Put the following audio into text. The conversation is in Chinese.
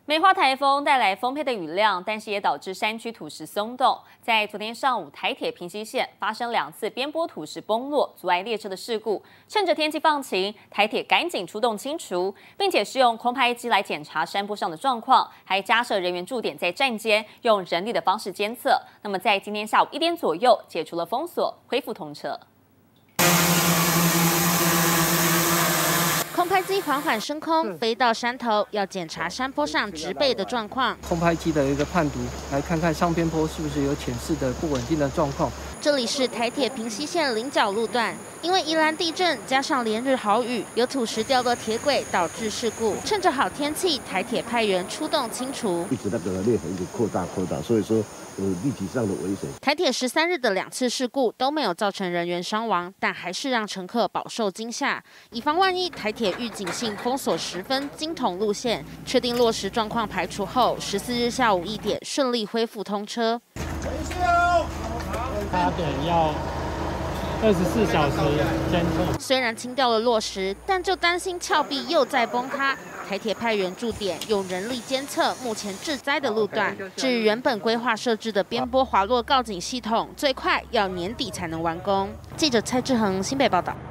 梅花台风带来丰沛的雨量，但是也导致山区土石松动。在昨天上午，台铁平溪线发生2次边坡土石崩落，阻碍列车的事故。趁着天气放晴，台铁赶紧出动清除，并且是用空拍机来检查山坡上的状况，还加设人员驻点在站间，用人力的方式监测。那么在今天下午1点左右，解除了封锁，恢复通车。 空拍机缓缓升空，飞到山头，要检查山坡上植被的状况。 空拍机的一个判读，来看看上边坡是不是有浅势的不稳定的状况。 这里是台铁平溪线菱角路段，因为宜兰地震加上连日豪雨，有土石掉落铁轨，导致事故。趁着好天气，台铁派员出动清除。 一直那个裂痕一直扩大，所以说有立体上的危险。 台铁13日的2次事故都没有造成人员伤亡，但还是让乘客饱受惊吓。以防万一，台铁预警性封锁10分金筒路线，确定落实状况排除后，14日下午1点顺利恢复通车。 差点要24小时监测。 虽然清掉了落石，但就担心峭壁又再崩塌。台铁派员驻点，用人力监测目前致灾的路段。至于原本规划设置的边坡滑落告警系统，最快要年底才能完工。记者蔡志恒新北报道。